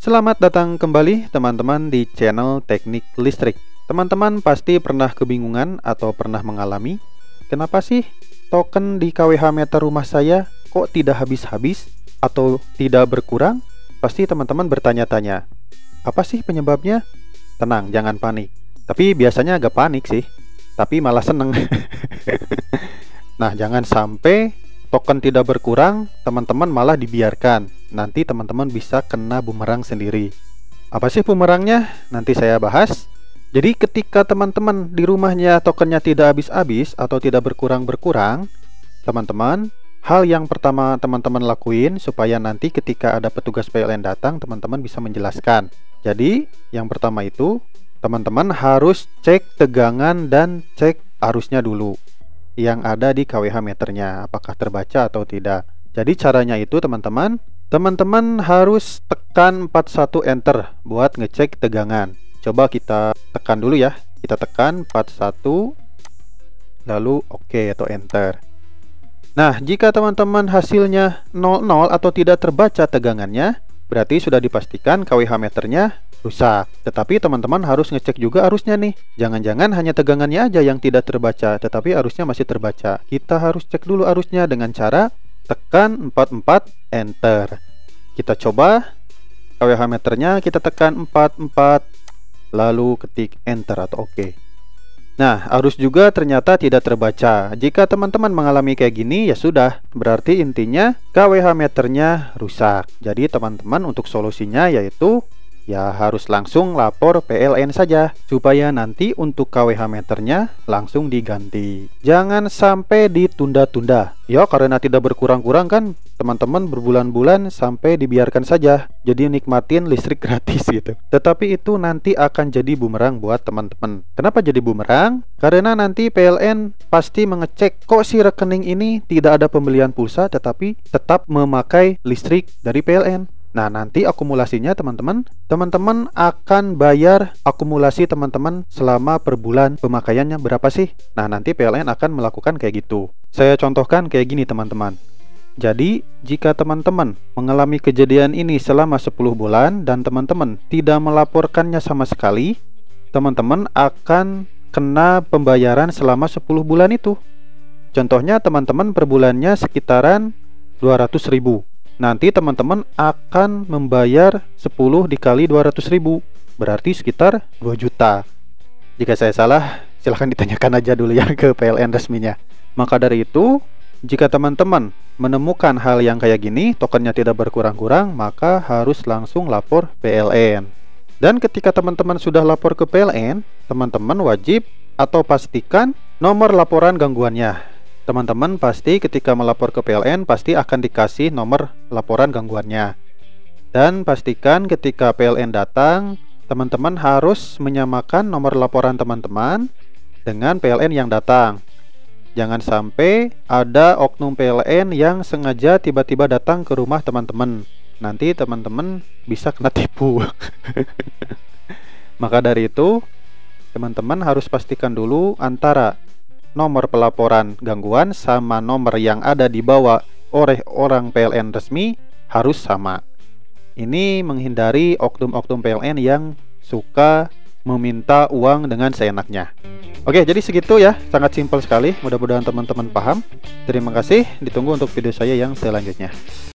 Selamat datang kembali teman-teman di channel Teknik Listrik. Teman-teman pasti pernah kebingungan atau pernah mengalami, kenapa sih token di kWh meter rumah saya kok tidak habis-habis atau tidak berkurang? Pasti teman-teman bertanya-tanya, apa sih penyebabnya? Tenang, jangan panik. Tapi biasanya agak panik sih, tapi malah seneng. Nah, jangan sampai token tidak berkurang, teman-teman malah dibiarkan. Nanti teman-teman bisa kena bumerang sendiri. Apa sih bumerangnya? Nanti saya bahas. Jadi ketika teman-teman di rumahnya tokennya tidak habis-habis atau tidak berkurang-berkurang, teman-teman, hal yang pertama teman-teman lakuin supaya nanti ketika ada petugas PLN datang, teman-teman bisa menjelaskan. Jadi yang pertama itu, teman-teman harus cek tegangan dan cek arusnya dulu yang ada di kWh meternya, apakah terbaca atau tidak. Jadi caranya itu teman-teman harus tekan 41 enter buat ngecek tegangan. Coba kita tekan dulu ya. Kita tekan 41 lalu oke atau enter. Nah, jika teman-teman hasilnya 00 atau tidak terbaca tegangannya, berarti sudah dipastikan kWh meternya rusak. Tetapi teman-teman harus ngecek juga arusnya nih. Jangan-jangan hanya tegangannya aja yang tidak terbaca, tetapi arusnya masih terbaca. Kita harus cek dulu arusnya dengan cara tekan 44 enter. Kita coba kWh meternya, kita tekan 44 lalu ketik enter atau oke. Nah, arus juga ternyata tidak terbaca. Jika teman-teman mengalami kayak gini, ya sudah, berarti intinya kWh meternya rusak. Jadi teman-teman untuk solusinya yaitu ya harus langsung lapor PLN saja, supaya nanti untuk kWh meternya langsung diganti. Jangan sampai ditunda-tunda. Ya, karena tidak berkurang-kurang kan, teman-teman berbulan-bulan sampai dibiarkan saja. Jadi nikmatin listrik gratis gitu. Tetapi itu nanti akan jadi bumerang buat teman-teman. Kenapa jadi bumerang? Karena nanti PLN pasti mengecek kok si rekening ini tidak ada pembelian pulsa tetapi tetap memakai listrik dari PLN. Nah, nanti akumulasinya teman-teman akan bayar akumulasi teman-teman selama per bulan pemakaiannya berapa sih? Nah, nanti PLN akan melakukan kayak gitu. Saya contohkan kayak gini teman-teman. Jadi, jika teman-teman mengalami kejadian ini selama 10 bulan dan teman-teman tidak melaporkannya sama sekali, teman-teman akan kena pembayaran selama 10 bulan itu. Contohnya teman-teman per bulannya sekitaran 200.000. Nanti teman-teman akan membayar 10 dikali 200.000, berarti sekitar 2 juta. Jika saya salah, silahkan ditanyakan aja dulu ya ke PLN resminya. Maka dari itu, jika teman-teman menemukan hal yang kayak gini, tokennya tidak berkurang-kurang, maka harus langsung lapor PLN. Dan ketika teman-teman sudah lapor ke PLN, teman-teman wajib atau pastikan nomor laporan gangguannya. Teman-teman pasti ketika melapor ke PLN pasti akan dikasih nomor laporan gangguannya. Dan pastikan ketika PLN datang, teman-teman harus menyamakan nomor laporan teman-teman dengan PLN yang datang. Jangan sampai ada oknum PLN yang sengaja tiba-tiba datang ke rumah teman-teman. Nanti teman-teman bisa kena tipu. Maka dari itu, teman-teman harus pastikan dulu antara nomor pelaporan gangguan sama nomor yang ada dibawa oleh orang PLN resmi harus sama. Ini menghindari oknum-oknum PLN yang suka meminta uang dengan seenaknya. Oke, jadi segitu ya, sangat simpel sekali. Mudah-mudahan teman-teman paham. Terima kasih, ditunggu untuk video saya yang selanjutnya.